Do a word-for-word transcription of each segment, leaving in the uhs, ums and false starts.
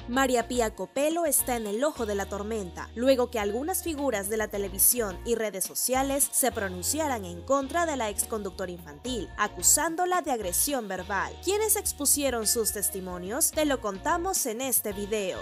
María Pía Copelo está en el ojo de la tormenta, luego que algunas figuras de la televisión y redes sociales se pronunciaran en contra de la exconductora infantil, acusándola de agresión verbal. ¿Quiénes expusieron sus testimonios? Te lo contamos en este video.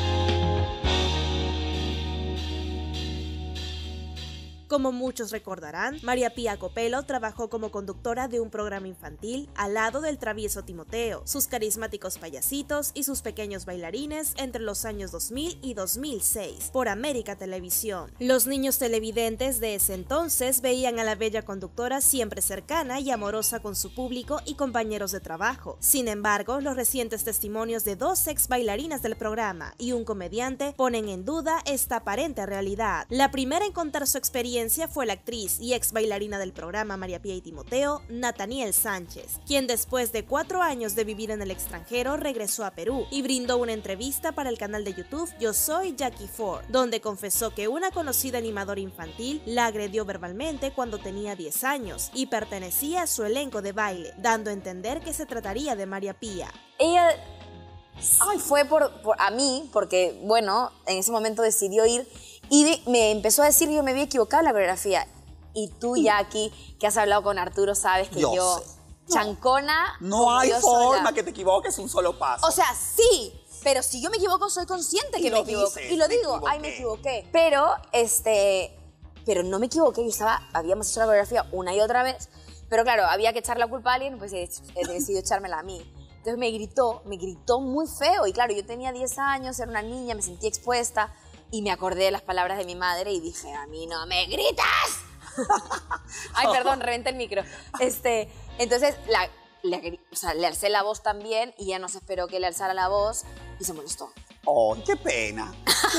Como muchos recordarán, María Pía Copelo trabajó como conductora de un programa infantil al lado del travieso Timoteo, sus carismáticos payasitos y sus pequeños bailarines entre los años dos mil y dos mil seis, por América Televisión. Los niños televidentes de ese entonces veían a la bella conductora siempre cercana y amorosa con su público y compañeros de trabajo. Sin embargo, los recientes testimonios de dos ex bailarinas del programa y un comediante ponen en duda esta aparente realidad. La primera en contar su experiencia fue la actriz y ex bailarina del programa María Pía y Timoteo, Nataniel Sánchez, quien después de cuatro años de vivir en el extranjero regresó a Perú y brindó una entrevista para el canal de YouTube Yo Soy Jackie Ford, donde confesó que una conocida animadora infantil la agredió verbalmente cuando tenía diez años y pertenecía a su elenco de baile, dando a entender que se trataría de María Pía. Ella Ay, fue por, por a mí, porque, bueno, en ese momento decidió ir y de, me empezó a decir que yo me había equivocado en la coreografía. Y tú, Jackie, que has hablado con Arturo, sabes que yo, yo chancona... No, no hay forma sola. que te equivoques un solo paso. O sea, sí, pero si yo me equivoco, soy consciente que me equivoqué. Y lo digo, equivoqué. ay, me equivoqué. Pero, este... Pero no me equivoqué, yo estaba... Habíamos hecho la coreografía una y otra vez, pero claro, había que echar la culpa a alguien, pues he, he decidido echármela a mí. Entonces me gritó, me gritó muy feo. Y claro, yo tenía diez años, era una niña, me sentí expuesta. Y me acordé de las palabras de mi madre y dije, a mí no me gritas. Ay, perdón, reventé el micro. Este, entonces, la, le, o sea, le alcé la voz también y ya no se esperó que le alzara la voz y se molestó. ¡Oh, qué pena!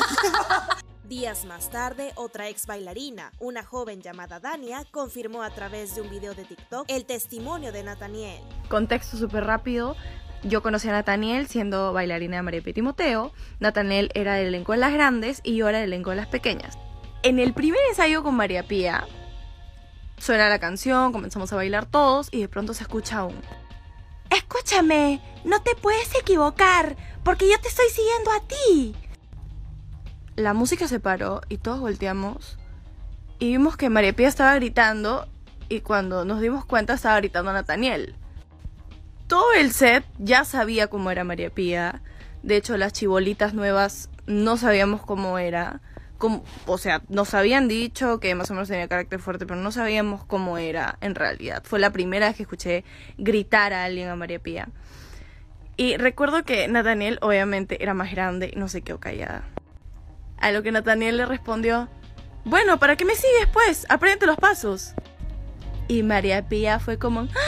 Días más tarde, otra ex bailarina, una joven llamada Dania, confirmó a través de un video de TikTok el testimonio de Nataniel. Contexto súper rápido. Yo conocí a Nataniel siendo bailarina de María Pía y Timoteo. Nataniel era del elenco de las grandes y yo era del elenco de las pequeñas. En el primer ensayo con María Pía, suena la canción, comenzamos a bailar todos y de pronto se escucha un... Escúchame, no te puedes equivocar, porque yo te estoy siguiendo a ti. La música se paró y todos volteamos y vimos que María Pía estaba gritando y cuando nos dimos cuenta estaba gritando a Nataniel. Todo el set ya sabía cómo era María Pía. De hecho, las chibolitas nuevas no sabíamos cómo era. Como, o sea, nos habían dicho que más o menos tenía carácter fuerte, pero no sabíamos cómo era en realidad. Fue la primera vez que escuché gritar a alguien a María Pía. Y recuerdo que Nataniel obviamente era más grande y no se quedó callada. A lo que Nataniel le respondió, bueno, ¿para qué me sigues pues? Aprende los pasos. Y María Pía fue como... ¡Ah!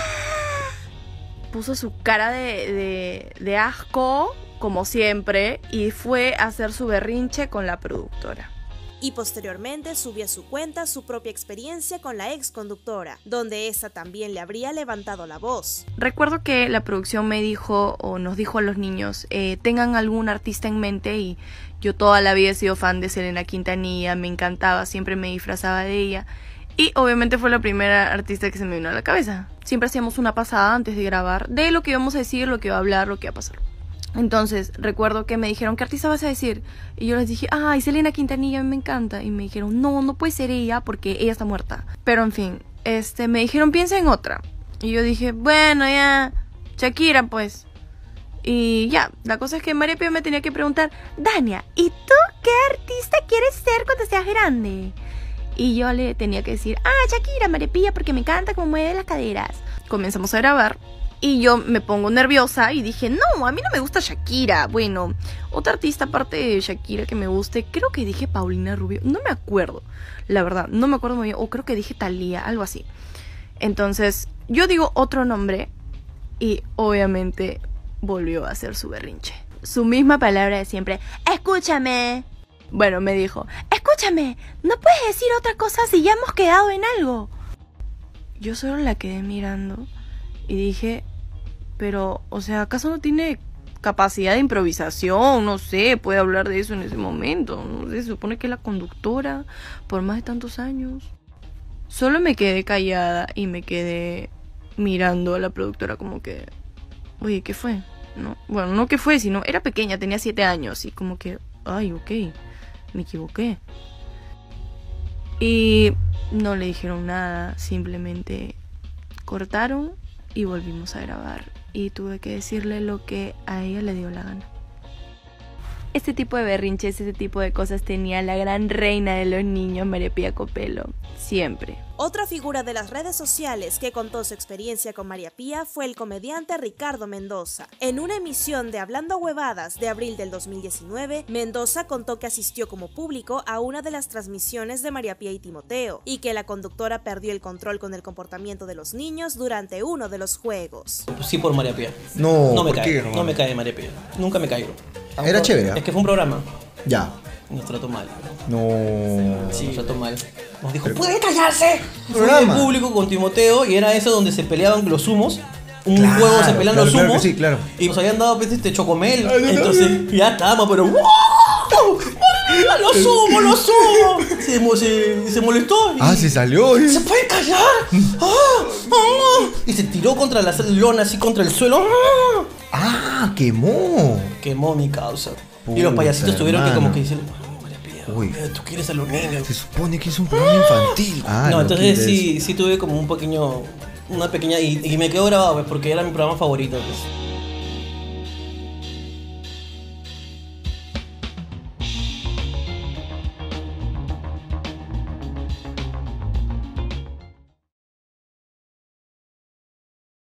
Puso su cara de, de, de asco, como siempre, y fue a hacer su berrinche con la productora. Y posteriormente subió a su cuenta su propia experiencia con la ex conductora, donde esta también le habría levantado la voz. Recuerdo que la producción me dijo, o nos dijo a los niños, eh, tengan algún artista en mente, y yo toda la vida he sido fan de Selena Quintanilla, me encantaba, siempre me disfrazaba de ella. Y obviamente fue la primera artista que se me vino a la cabeza. Siempre hacíamos una pasada antes de grabar de lo que íbamos a decir, lo que iba a hablar, lo que iba a pasar. Entonces, recuerdo que me dijeron, ¿qué artista vas a decir? Y yo les dije, ay, Selena Quintanilla, me encanta. Y me dijeron, no, no puede ser ella porque ella está muerta. Pero en fin, este, me dijeron, piensa en otra. Y yo dije, bueno, ya, Shakira, pues. Y ya, la cosa es que María Pía me tenía que preguntar, Dania, ¿y tú qué artista quieres ser cuando seas grande? Y yo le tenía que decir, ah, Shakira, María Pía, porque me encanta cómo mueve las caderas. Comenzamos a grabar y yo me pongo nerviosa y dije, no, a mí no me gusta Shakira. Bueno, otra artista aparte de Shakira que me guste, creo que dije Paulina Rubio, no me acuerdo, la verdad, no me acuerdo muy bien, o creo que dije Thalía, algo así. Entonces, yo digo otro nombre y obviamente volvió a hacer su berrinche. Su misma palabra de siempre, escúchame. Bueno, me dijo, escúchame, ¿no puedes decir otra cosa si ya hemos quedado en algo? Yo solo la quedé mirando y dije, pero, o sea, ¿acaso no tiene capacidad de improvisación? No sé, puede hablar de eso en ese momento. No sé, se supone que es la conductora por más de tantos años. Solo me quedé callada y me quedé mirando a la productora como que, oye, ¿qué fue? ¿no? Bueno, no que fue, sino era pequeña, tenía siete años y como que, ay, ok, me equivoqué. Y no le dijeron nada, simplemente cortaron y volvimos a grabar. Y tuve que decirle lo que a ella le dio la gana. Este tipo de berrinches, este tipo de cosas tenía la gran reina de los niños, María Pía Copelo, siempre. Otra figura de las redes sociales que contó su experiencia con María Pía fue el comediante Ricardo Mendoza. En una emisión de Hablando Huevadas de abril del dos mil diecinueve, Mendoza contó que asistió como público a una de las transmisiones de María Pía y Timoteo, y que la conductora perdió el control con el comportamiento de los niños durante uno de los juegos. Sí, por María Pía. No, no me ¿por cae, qué, no me cae María Pía. Nunca me caigo. Era chévere. Es que fue un programa. Ya. Nos trató mal. No. Sí, nos trató mal. Nos dijo, ¿puede callarse? Programa. Fue en público con Timoteo y era eso donde se peleaban los humos. Un Claro, juego se pelean claro, los claro humos. que sí, claro. Y nos habían dado pues, este chocomel. Ay, no, Entonces no. ya estábamos, pero ¡wow! ¡Ah, ¡Los humos, los humos! Se, mo- se, se molestó. Y, Ah, se salió. ¿Eh? ¿Se puede callar? ¡Ah! ¡Ah! Y se tiró contra la lona, así contra el suelo. ¡Ah! Ah, quemó. Quemó mi causa. Puta, y los payasitos tuvieron que como hermano. que decirle, "Ay, María Pía, Uy. eh, tú quieres a los niños". Se supone que es un programa infantil. Ah, no, no, entonces quita sí, sí tuve como un pequeño, una pequeña, y, y me quedó grabado pues, porque era mi programa favorito. Pues.